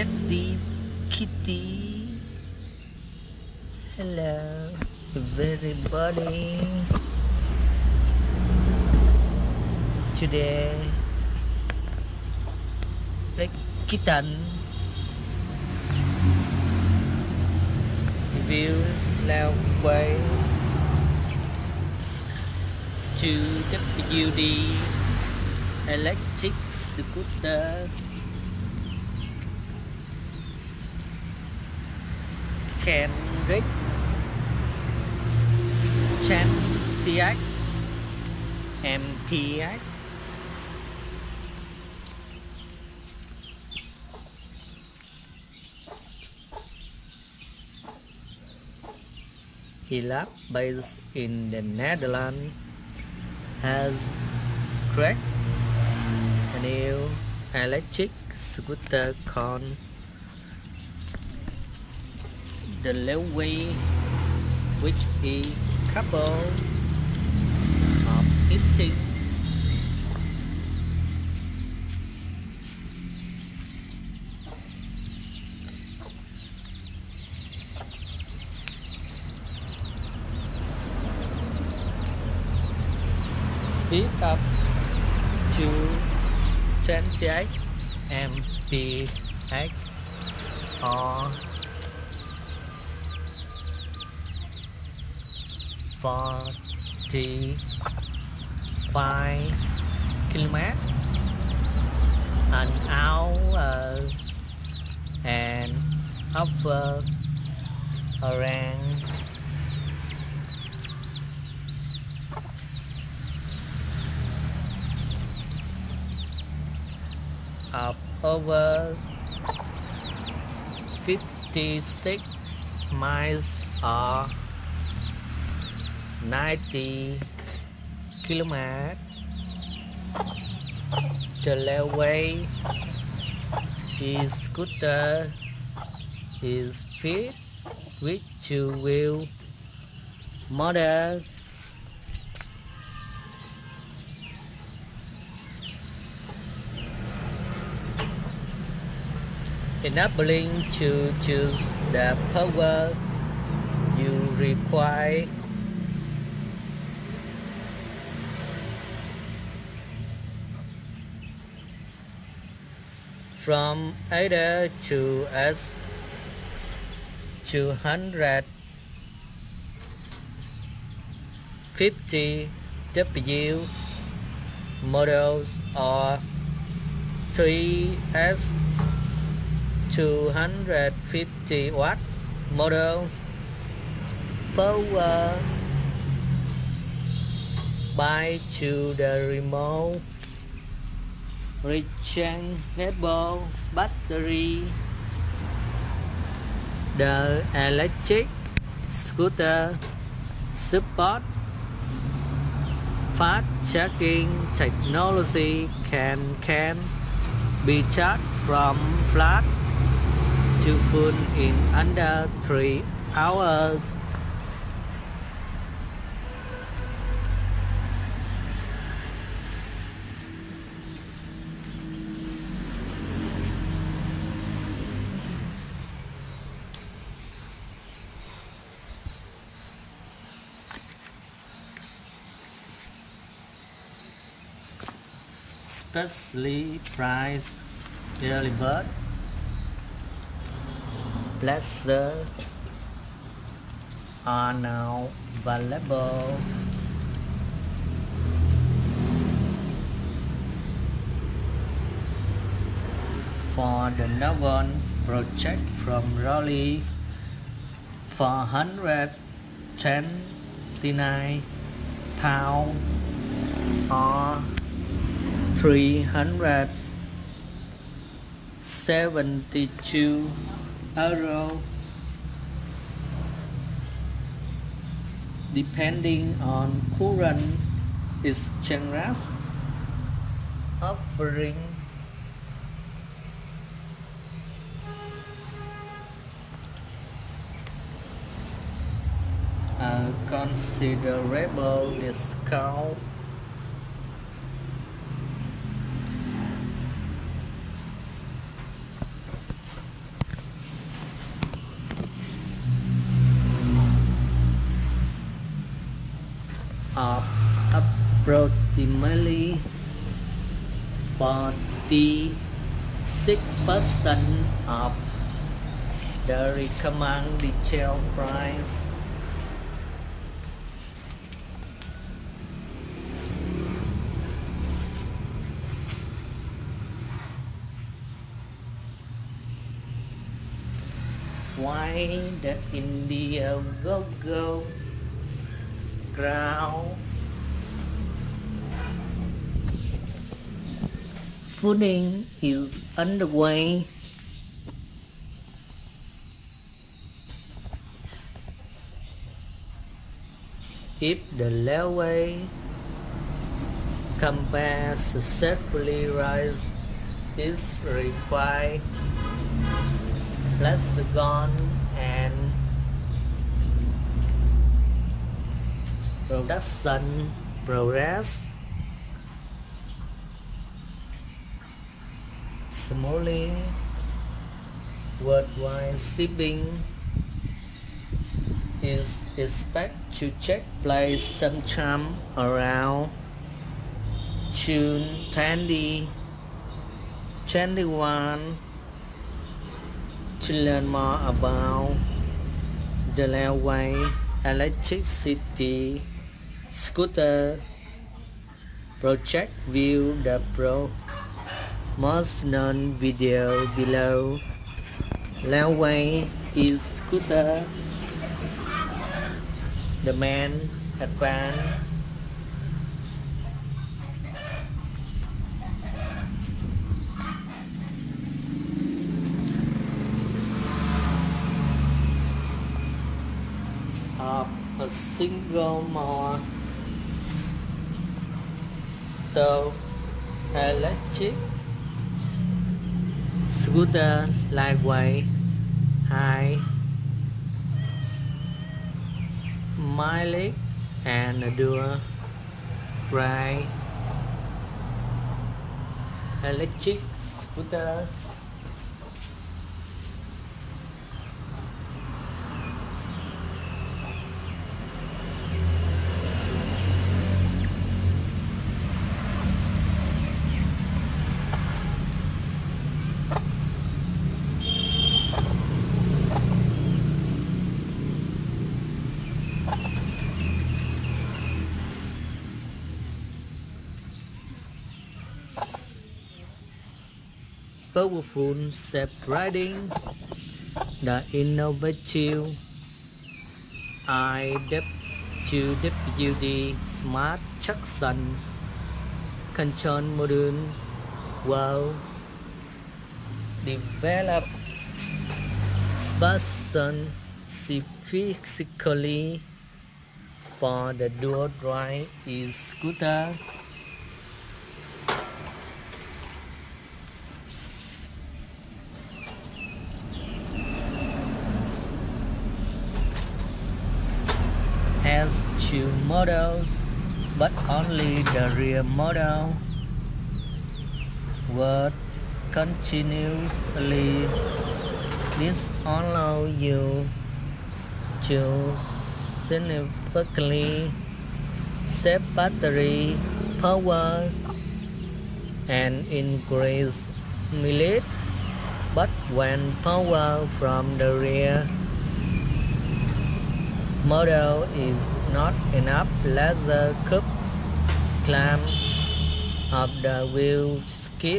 Teddy Kitty. Hello, everybody. Today, the kitten will now way to WD electric scooter. Can reach TX MPX. Hilab, based in the Netherlands, has created a new electric scooter called the Leeway, which is capable of hitting speed up to 28 mph or 45 km an hour and over around of over 56 miles or 90 km. The Leeway scooter is fit with two-wheel model enabling to choose the power you require. From either to S 250W models or 3S 250 watt model, power by to the remote rechargeable battery. The electric scooter support fast charging technology, can be charged from flat to full in under 3 hours. Specially priced early bird pleasure are now available. For the novel project from Raleigh, 429,000 or 372 euro, depending on current exchange rate, offering a considerable discount. family 46% of the recommended retail price. Why the India go ground? Flooding is underway. If the leeway can successfully rise is required, let's go and production progress smoothly. Worldwide shipping is expected to take place sometime around June 2021. To learn more about the railway electricity scooter project, view the promotional video below. Railway e-scooter, the main advance of a single motor electric scooter, lightweight, high mileage, and dual ride electric scooter. Powerful safe riding, the innovative IWD Smart Traction Control Module will develop specifically for the dual ride e-scooter. Has two models, but only the rear model will continuously. This allows you to significantly save battery power and increase mileage, but when power from the rear model is not enough, laser curve climb of the wheel skid.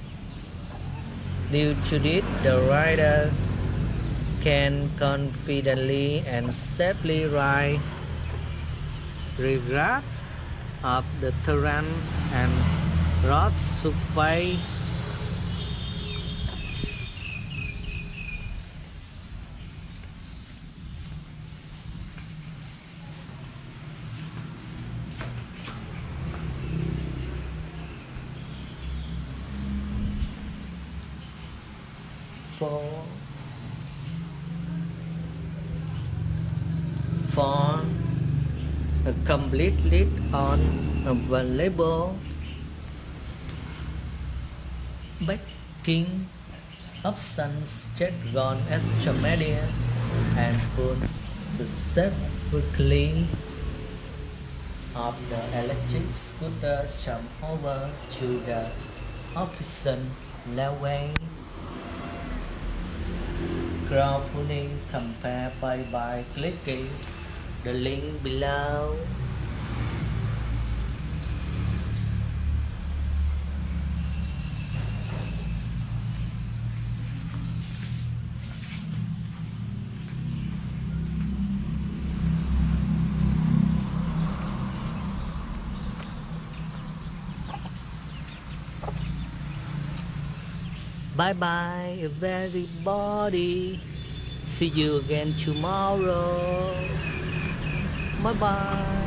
Due to this, the rider can confidently and safely ride regardless of the terrain and road surface. For a complete list on available backing options, check on extra media and full specifically of the electric scooter jump over to the opposite railway. Crowdfunding compare by clicking the link below. Bye bye everybody. See you again tomorrow. Bye bye.